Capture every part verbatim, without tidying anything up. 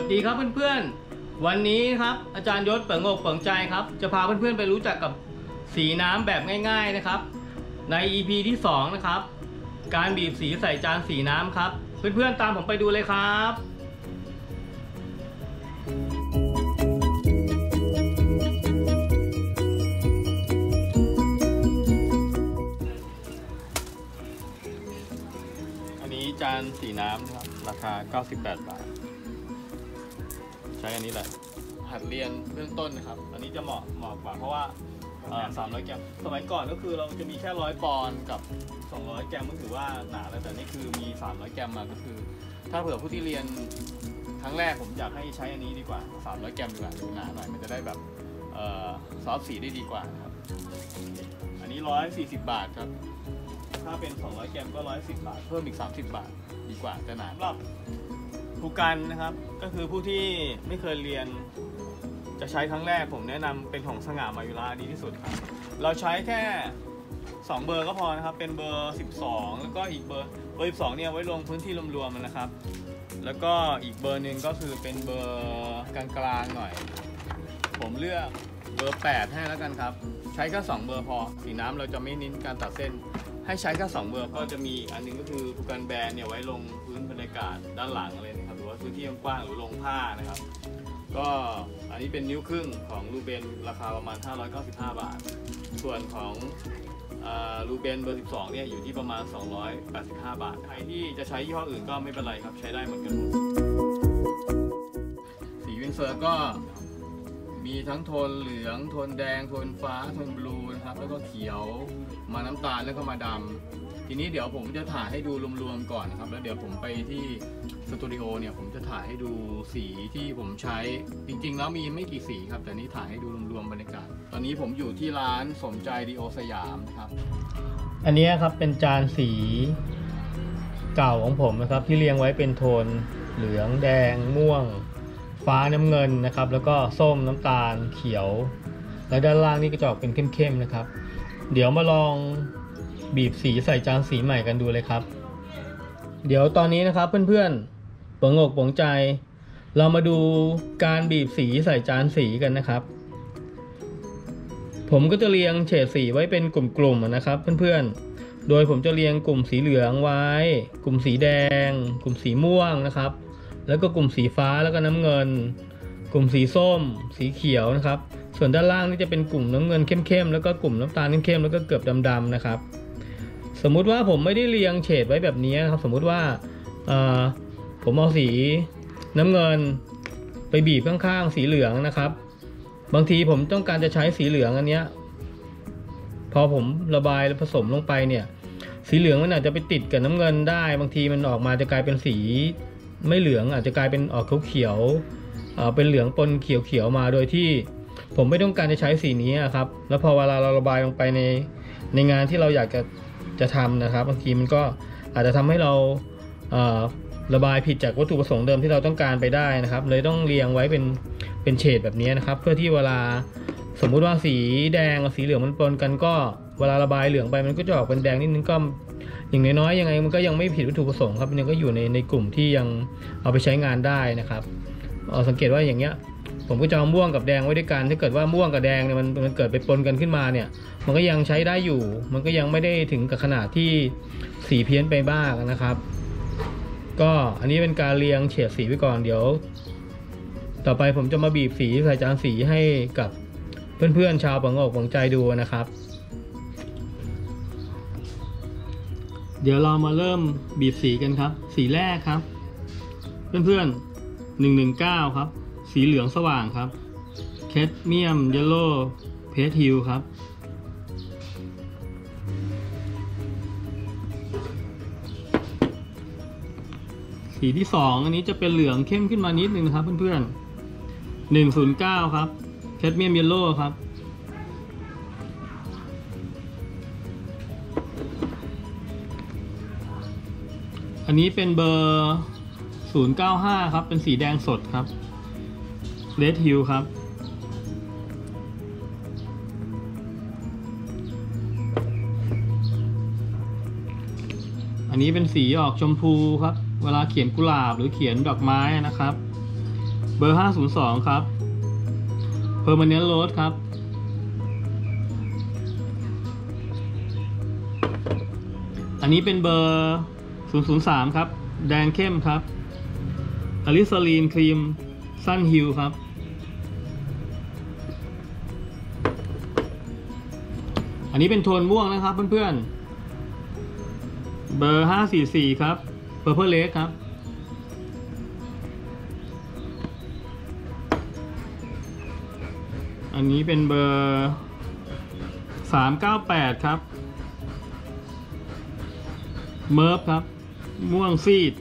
ดีครับเพื่อนๆวันนี้ครับอาจารย์ยศเปิ่งอกเปิ่งใจครับจะพาเพื่อนๆไปรู้จักกับสีน้ำแบบง่ายๆนะครับใน อี พี ที่สองนะครับการบีบสีใส่จานสีน้ำครับเพื่อนๆตามผมไปดูเลยครับอันนี้จานสีน้ำนะครับราคาเก้าสิบแปดบาทใช้อันนี้แหละหัดเรียนเบื้องต้นนะครับอันนี้จะเหมาะเหมาะกว่าเพราะว่าสามร้อยแกรมสมัยก่อนก็คือเราจะมีแค่ร้อยปอนด์กับสองร้อยแกรมก็ถือว่าหนาแล้วแต่นี่คือมีสามร้อยแกรมมาก็คือถ้าเผื่อผู้ที่เรียนครั้งแรกผมอยากให้ใช้อันนี้ดีกว่าสามร้อยแกรมดีกว่าดูหนาหน่อยมันจะได้แบบซอฟต์สีได้ดีกว่าครับอันนี้หนึ่งร้อยสี่สิบบาทครับถ้าเป็นสองร้อยแกรมก็หนึ่งร้อยสิบบาทเพิ่มอีกสามสิบบาทดีกว่าแต่หนาสำหรับผู้กันนะครับก็คือผู้ที่ไม่เคยเรียนจะใช้ครั้งแรกผมแนะนำเป็นของสง่ามายุราดีที่สุดครับเราใช้แค่สองเบอร์ก็พอนะครับเป็นเบอร์สิบสองแล้วก็อีกเบอร์เบอร์สิบสองเนี่ยไว้ลงพื้นที่รวมๆมันนะครับแล้วก็อีกเบอร์หนึ่งก็คือเป็นเบอร์กลางๆหน่อยผมเลือกเบอร์แปดให้แล้วกันครับใช้แค่สองเบอร์พอสีน้ำเราจะไม่เน้นการตัดเส้นให้ใช้แค่สองเบอร์ก็จะมีอันนึงก็คือผู้กันแบรนด์เนี่ยไว้ลงพื้นบรรยากาศด้านหลังเลยนะครับหรือว่าพื้นที่กว้างหรือลงผ้านะครับก็อันนี้เป็นนิ้วครึ่งของลูเบนราคาประมาณห้าร้อยเก้าสิบห้าบาทส่วนของลูเบนเบอร์สิบสองเนี่ยอยู่ที่ประมาณสองร้อยแปดสิบห้าบาทใครที่จะใช้ยี่ห้ออื่นก็ไม่เป็นไรครับใช้ได้เหมือนกันสีวินเซอร์ก็มีทั้งโทนเหลืองโทนแดงโทนฟ้าโทนบลูนะครับแล้วก็เขียวมาน้ำตาลแล้วก็มาดำทีนี้เดี๋ยวผมจะถ่ายให้ดูรวมๆก่อนนะครับแล้วเดี๋ยวผมไปที่สตูดิโอเนี่ยผมจะถ่ายให้ดูสีที่ผมใช้จริงๆแล้วมีไม่กี่สีครับแต่นี้ถ่ายให้ดูรวมๆบรรยากาศตอนนี้ผมอยู่ที่ร้านสมใจดีโอสยามนะครับอันนี้ครับเป็นจานสีเก่าของผมนะครับที่เรียงไว้เป็นโทนเหลืองแดงม่วงฟ้าน้ำเงินนะครับแล้วก็ส้มน้ำตาลเขียวและด้านล่างนี่ก็จะออกเป็นเข้มๆนะครับเดี๋ยวมาลองบีบสีใส่จานสีใหม่กันดูเลยครับเดี๋ยวตอนนี้นะครับเพื่อนๆเปิ่งอกเปิ่งใจเรามาดูการบีบสีใส่จานสีกันนะครับผมก็จะเรียงเฉดสีไว้เป็นกลุ่มๆนะครับเพื่อนๆโดยผมจะเรียงกลุ่มสีเหลืองไว้กลุ่มสีแดงกลุ่มสีม่วงนะครับแล้วก็กลุ่มสีฟ้าแล้วก็น้ำเงินกลุ่มสีส้มสีเขียวนะครับส่วนด้านล่างนี่จะเป็นกลุ่มน้ำเงินเข้มๆแล้วก็กลุ่มน้ำตาลเข้มๆแล้วก็เกือบดำๆนะครับสมมุติว่าผมไม่ได้เรียงเฉดไว้แบบนี้นะครับสมมุติว่าผมเอาสีน้ำเงินไปบีบข้างๆสีเหลืองนะครับบางทีผมต้องการจะใช้สีเหลืองอันเนี้ยพอผมระบายและผสมลงไปเนี่ยสีเหลืองมันอาจจะไปติดกับน้ำเงินได้บางทีมันออกมาจะกลายเป็นสีไม่เหลืองอาจจะกลายเป็นออกเขียวๆเป็นเหลืองปนเขียวๆมาโดยที่ผมไม่ต้องการจะใช้สีนี้ครับแล้วพอเวลาเราระบายลงไปในในงานที่เราอยากจะจะทำนะครับบางทีมันก็อาจจะทำให้เราระบายผิดจากวัตถุประสงค์เดิมที่เราต้องการไปได้นะครับเลยต้องเรียงไว้เป็นเป็นเฉดแบบนี้นะครับเพื่อที่เวลาสมมุติว่าสีแดงกับสีเหลืองมันปนกันก็เวลาระบายเหลืองไปมันก็จะออกเป็นแดงนิดนึงก็อย่างน้อยๆยังไงมันก็ยังไม่ผิดวัตถุประสงค์ครับมันยังก็อยู่ในในกลุ่มที่ยังเอาไปใช้งานได้นะครับเอาสังเกตว่าอย่างเงี้ยผมก็จะเอาม่วงกับแดงไว้ด้วยกันถ้าเกิดว่าม่วงกับแดงเนี่ยมันมันเกิดไปปนกันขึ้นมาเนี่ยมันก็ยังใช้ได้อยู่มันก็ยังไม่ได้ถึงกับขนาดที่สีเพี้ยนไปบ้างนะครับก็อันนี้เป็นการเรียงเฉดสีไว้ก่อนเดี๋ยวต่อไปผมจะมาบีบสีใส่จานสีให้กับเพื่อนๆชาวเปิ่งอกเปิ่งใจดูนะครับเดี๋ยวเรามาเริ่มบีบสีกันครับสีแรกครับเพื่อนๆหนึ่งหนึ่งเก้าครับสีเหลืองสว่างครับแคดเมียมเยลโล่เพสทิลครับสีที่สองอันนี้จะเป็นเหลืองเข้มขึ้นมานิดนึงนะครับเพื่อนๆหนึ่งศูนย์เก้าครับแคดเมียมเยลโล่ครับอันนี้เป็นเบอร์ศูนย์เก้าห้าครับเป็นสีแดงสดครับเรดฮิลครับอันนี้เป็นสีออกชมพูครับเวลาเขียนกุหลาบหรือเขียนดอกไม้นะครับเบอร์ห้าศูนย์สองครับเพอร์มาเนนต์โรสครับอันนี้เป็นเบอร์ศูนย์ศูนย์สามครับแดงเข้มครับอะลิซาลีนครีมสั้นฮิลครับอันนี้เป็นโทนม่วงนะครับเพื่อนๆเบอร์ห้าสี่สี่ครับเปอร์เพลเลสครับอันนี้เป็นเบอร์สามเก้าแปดครับเมิร์ฟครับม่วงซีด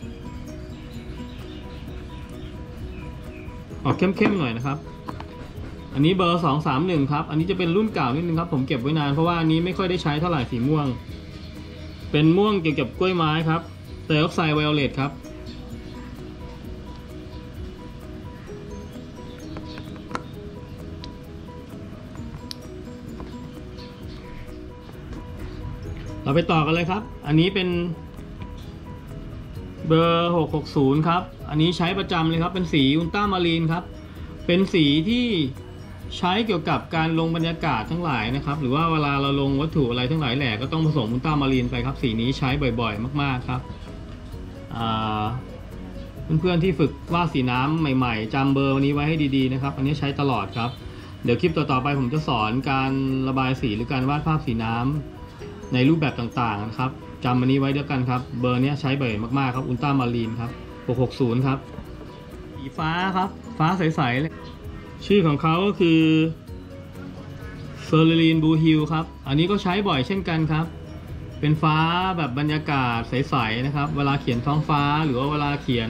ออกเข้มๆหน่อยนะครับอันนี้เบอร์สองสามหนึ่งครับอันนี้จะเป็นรุ่นเก่านิดนึงครับผมเก็บไว้นานเพราะว่าอันนี้ไม่ค่อยได้ใช้เท่าไหร่สีม่วงเป็นม่วงเกี่ยวกับกล้วยไม้ครับไดออกไซด์ไวโอเลตครับเราไปต่อกันเลยครับอันนี้เป็นเบอร์หกหกศูนย์ครับอันนี้ใช้ประจำเลยครับเป็นสีอุลตรามารีนครับเป็นสีที่ใช้เกี่ยวกับการลงบรรยากาศทั้งหลายนะครับหรือว่าเวลาเราลงวัตถุอะไรทั้งหลายแหล่ก็ต้องผสมอุลตรามารีนไปครับสีนี้ใช้บ่อยๆมากๆครับเพื่อนๆที่ฝึกวาดสีน้ำใหม่ๆจำเบอร์นี้ไว้ให้ดีๆนะครับอันนี้ใช้ตลอดครับเดี๋ยวคลิปต่อๆไปผมจะสอนการระบายสีหรือการวาดภาพสีน้ำในรูปแบบต่างๆนะครับจำอันนี้ไว้ด้วยกันครับเบอร์นี้ใช้บ่อยมากๆครับอุลตรามารีนครับหกหกศูนย์ครับสีฟ้าครับฟ้าใสๆเลยชื่อของเขาก็คือเซอร์ลีนบูฮิลครับอันนี้ก็ใช้บ่อยเช่นกันครับเป็นฟ้าแบบบรรยากาศใสๆนะครับเวลาเขียนท้องฟ้าหรือว่าเวลาเขียน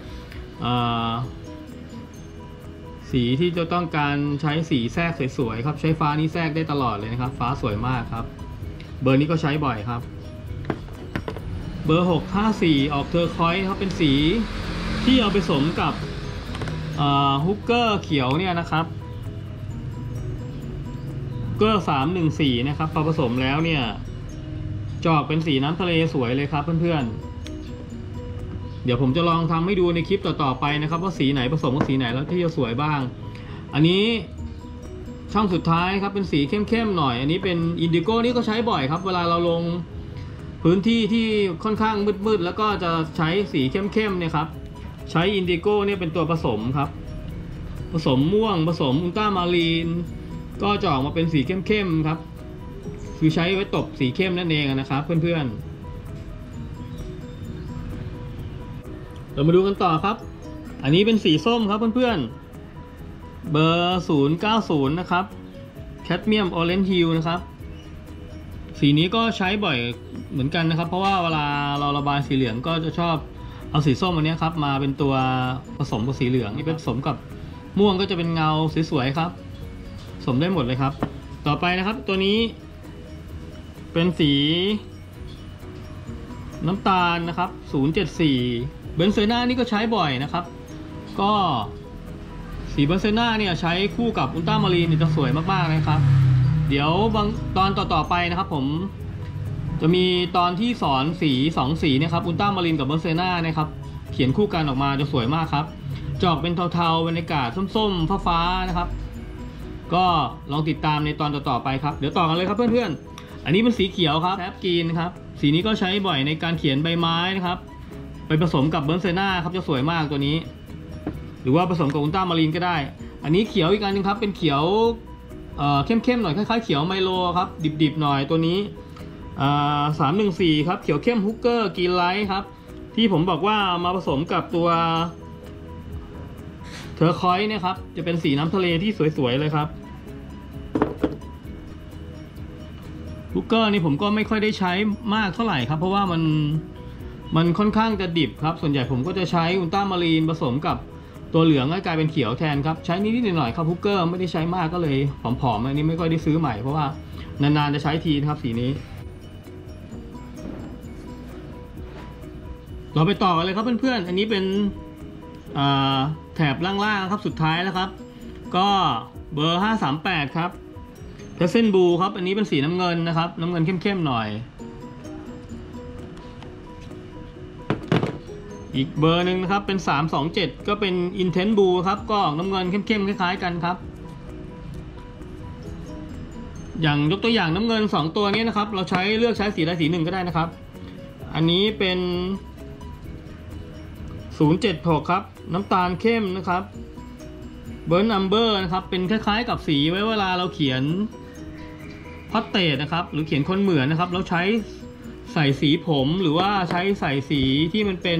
สีที่จะต้องการใช้สีแทรกสวยๆครับใช้ฟ้านี้แทรกได้ตลอดเลยนะครับฟ้าสวยมากครับเบอร์นี้ก็ใช้บ่อยครับเบอร์หกห้าสี่ออกเทอร์คอยส์ครับเป็นสีที่เอาไปผสมกับฮุกเกอร์เขียวเนี่ยนะครับเกอร์สามหนึ่งสี่นะครับพอผสมแล้วเนี่ยจะออกเป็นสีน้ำทะเลสวยเลยครับเพื่อนๆเดี๋ยวผมจะลองทำให้ดูในคลิปต่อๆไปนะครับว่าสีไหนผสมกับสีไหนแล้วที่จะสวยบ้างอันนี้ช่องสุดท้ายครับเป็นสีเข้มๆหน่อยอันนี้เป็นอินดิโก้นี่ก็ใช้บ่อยครับเวลาเราลงพื้นที่ที่ค่อนข้างมืดๆแล้วก็จะใช้สีเข้มๆเนี่ยครับใช้อินดิโก้เนี่ยเป็นตัวผสมครับผสมม่วงผสมอุลตรามารีนก็จะออกมาเป็นสีเข้มๆครับคือใช้ไว้ตบสีเข้มนั่นเองนะครับเพื่อนๆเรามาดูกันต่อครับอันนี้เป็นสีส้มครับเพื่อนๆเบอร์ศูนย์เก้าศูนย์นะครับแคดเมียมออเรนจ์ฮิลนะครับสีนี้ก็ใช้บ่อยเหมือนกันนะครับเพราะว่าเวลาเราระบายสีเหลืองก็จะชอบเอาสีส้มอันนี้ครับมาเป็นตัวผสมกับสีเหลืองนี่เป็นผสมกับม่วงก็จะเป็นเงาสวยๆครับผสมได้หมดเลยครับต่อไปนะครับตัวนี้เป็นสีน้ำตาลนะครับศูนย์เจ็ดสี่เบนเซน่านี่ก็ใช้บ่อยนะครับก็สีเบนเซน่าเนี่ยใช้คู่กับอุลตรามารีนจะสวยมากๆนะครับเดี๋ยวบางตอนต่อๆไปนะครับผมจะมีตอนที่สอนสีสองสีนะครับอุลตรามารีนกับเบนเซน่านะครับเขียนคู่กันออกมาจะสวยมากครับจะออกเป็นเทาๆบรรยากาศส้มๆฟ้าๆนะครับก็ลองติดตามในตอนต่อๆไปครับเดี๋ยวต่อกันเลยครับเพื่อนๆอันนี้เป็นสีเขียวครับแทบกรีนครับสีนี้ก็ใช้บ่อยในการเขียนใบไม้นะครับไปผสมกับเบนเซน่าครับจะสวยมากตัวนี้หรือว่าผสมกับอุลตรามารีนก็ได้อันนี้เขียวอีกอันนึงครับเป็นเขียวเข้มๆหน่อยคล้ายๆเขียวไมโลครับดิบๆหน่อยตัวนี้สามหนึ่งสี่ครับเขียวเข้มฮุกเกอร์กรีนไลท์ครับที่ผมบอกว่ามาผสมกับตัวเทอร์คอยส์เนี่ยครับจะเป็นสีน้ำทะเลที่สวยๆเลยครับฮุกเกอร์นี่ผมก็ไม่ค่อยได้ใช้มากเท่าไหร่ครับเพราะว่ามันมันค่อนข้างจะดิบครับส่วนใหญ่ผมก็จะใช้อุลตรามารีนผสมกับตัวเหลืองให้กลายเป็นเขียวแทนครับใช้นิดๆหน่อยๆครับฮุกเกอร์ไม่ได้ใช้มากก็เลยผอมๆอันนี้ไม่ค่อยได้ซื้อใหม่เพราะว่านานๆจะใช้ทีนะครับสีนี้เราไปต่อกันเลยครับเพื่อนๆอันนี้เป็นแถบล่างๆครับสุดท้ายแล้วครับก็เบอร์ห้าสามแปดครับเพสเซนบูครับอันนี้เป็นสีน้ำเงินนะครับน้ำเงินเข้มๆหน่อยอีกเบอร์หนึ่งนะครับเป็นสามสองเจ็ดก็เป็น Intense Blue ครับก็ออกน้ำเงินเข้มๆคล้ายๆกันครับอย่างยกตัวอย่างน้ำเงินสองตัวนี้นะครับเราใช้เลือกใช้สีใดสีหนึ่งก็ได้นะครับอันนี้เป็นศูนย์เจ็ดหกครับน้ำตาลเข้มนะครับเบิร์นอัมเบอร์นะครับเป็นคล้ายๆกับสีไว้เวลาเราเขียนพอตเตจนะครับหรือเขียนคนเหมือนนะครับเราใช้ใส่สีผมหรือว่าใช้ใส่สีที่มันเป็น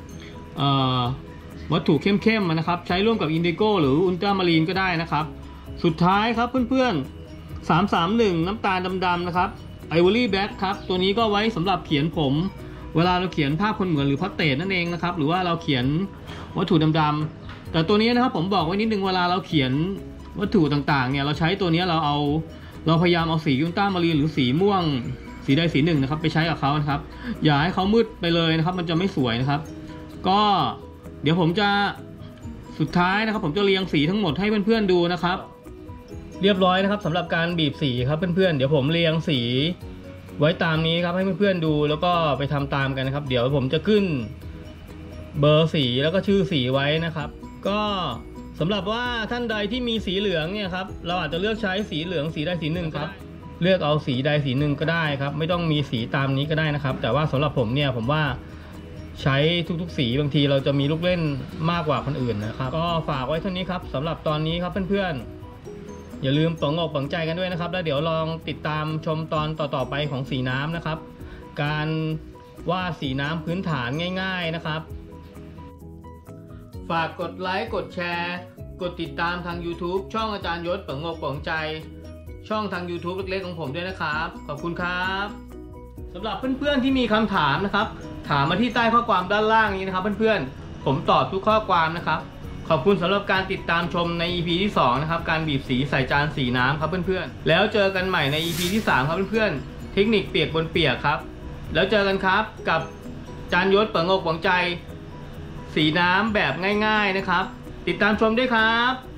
วัตถุเข้มๆนะครับใช้ร่วมกับอินดิโก้หรืออุลตรามารีนก็ได้นะครับสุดท้ายครับเพื่อนๆสามสามหนึ่งน้ำตาลดำๆนะครับไอวอรี่แบล็คครับตัวนี้ก็ไว้สำหรับเขียนผมเวลาเราเขียนภาพคนเหมือนหรือพอตเตจนั่นเองนะครับหรือว่าเราเขียนวัตถุดำๆแต่ตัวนี้นะครับผมบอกไว้นิดนึงเวลาเราเขียนวัตถุต่างๆเนี่ยเราใช้ตัวนี้เราเอาเราพยายามเอาสีอุลตรามารีนหรือสีม่วงสีใดสีหนึ่งนะครับไปใช้กับเขานะครับอย่าให้เขามืดไปเลยนะครับมันจะไม่สวยนะครับก็เดี๋ยวผมจะสุดท้ายนะครับผมจะเรียงสีทั้งหมดให้เพื่อนๆดูนะครับเรียบร้อยนะครับสำหรับการบีบสีครับเพื่อนๆเดี๋ยวผมเรียงสีไว้ตามนี้ครับให้เพื่อนๆดูแล้วก็ไปทำตามกันนะครับเดี๋ยวผมจะขึ้นเบอร์สีแล้วก็ชื่อสีไว้นะครับก็สำหรับว่าท่านใดที่มีสีเหลืองเนี่ยครับเราอาจจะเลือกใช้สีเหลืองสีใดสีหนึ่งครับเลือกเอาสีใดสีหนึ่งก็ได้ครับไม่ต้องมีสีตามนี้ก็ได้นะครับแต่ว่าสำหรับผมเนี่ยผมว่าใช้ทุกๆสีบางทีเราจะมีลูกเล่นมากกว่าคนอื่นนะครับก็ฝากไว้เท่านี้ครับสำหรับตอนนี้ครับเพื่อนๆอย่าลืมฝังอกฝังใจกันด้วยนะครับแล้วเดี๋ยวลองติดตามชมตอนต่อๆไปของสีน้ำนะครับการวาดสีน้ำพื้นฐานง่ายๆนะครับฝากกดไลค์กดแชร์กดติดตามทาง YouTube ช่องอาจารย์ยศฝังอกฝังใจช่องทาง YouTube เล็กๆของผมด้วยนะครับขอบคุณครับสำหรับเพื่อนๆที่มีคำถามนะครับถามมาที่ใต้ข้อความด้านล่างนี้นะครับเพื่อนๆผมตอบทุกข้อความนะครับขอบคุณสำหรับการติดตามชมใน อี พี ที่สองนะครับการบีบสีใส่จานสีน้ำครับเพื่อนๆแล้วเจอกันใหม่ใน อี พี ที่สามครับเพื่อนๆเทคนิคเปียกบนเปียกครับแล้วเจอกันครับกับอาจารย์ยศฝังอกฝังใจสีน้ำแบบง่ายๆนะครับติดตามชมด้วยครับ